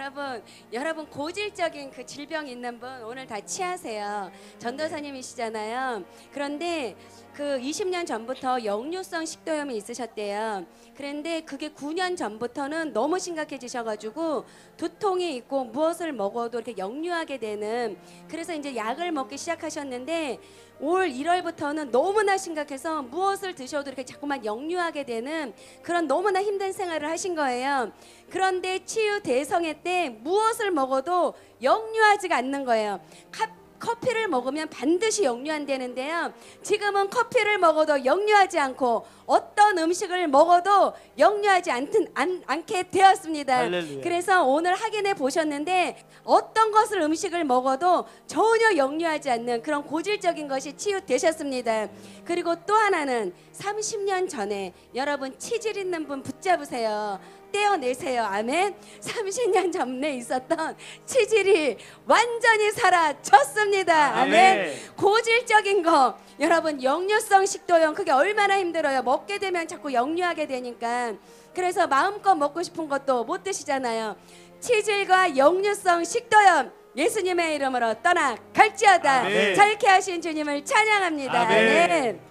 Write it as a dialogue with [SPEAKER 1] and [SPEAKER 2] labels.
[SPEAKER 1] 여러분 고질적인 그 질병 있는 분 오늘 다 취하세요. 전도사님이시잖아요. 그런데 그 20년 전부터 역류성 식도염이 있으셨대요. 그런데 그게 9년 전부터는 너무 심각해지셔가지고 두통이 있고 무엇을 먹어도 이렇게 역류하게 되는, 그래서 이제 약을 먹기 시작하셨는데 올 1월부터는 너무나 심각해서 무엇을 드셔도 이렇게 자꾸만 역류하게 되는 그런 너무나 힘든 생활을 하신 거예요. 그런데 치유 대성회 때 무엇을 먹어도 역류하지가 않는 거예요. 커피를 먹으면 반드시 역류한다는데요. 지금은 커피를 먹어도 역류하지 않고 어떤 음식을 먹어도 역류하지 않게 되었습니다.
[SPEAKER 2] 할렐루야.
[SPEAKER 1] 그래서 오늘 확인해 보셨는데 어떤 것을 음식을 먹어도 전혀 역류하지 않는 그런 고질적인 것이 치유되셨습니다. 그리고 또 하나는 30년 전에 여러분 치질 있는 분 붙잡으세요. 떼어내세요. 아멘. 30년 전에 있었던 치질이 완전히 사라졌습니다. 아멘. 고질적인 거 여러분, 역류성 식도염 그게 얼마나 힘들어요. 먹게 되면 자꾸 역류하게 되니까. 그래서 마음껏 먹고 싶은 것도 못 드시잖아요. 치질과 역류성 식도염 예수님의 이름으로 떠나갈지어다.
[SPEAKER 2] 아멘.
[SPEAKER 1] 자유케 하신 주님을 찬양합니다.
[SPEAKER 2] 아멘.
[SPEAKER 1] 아멘.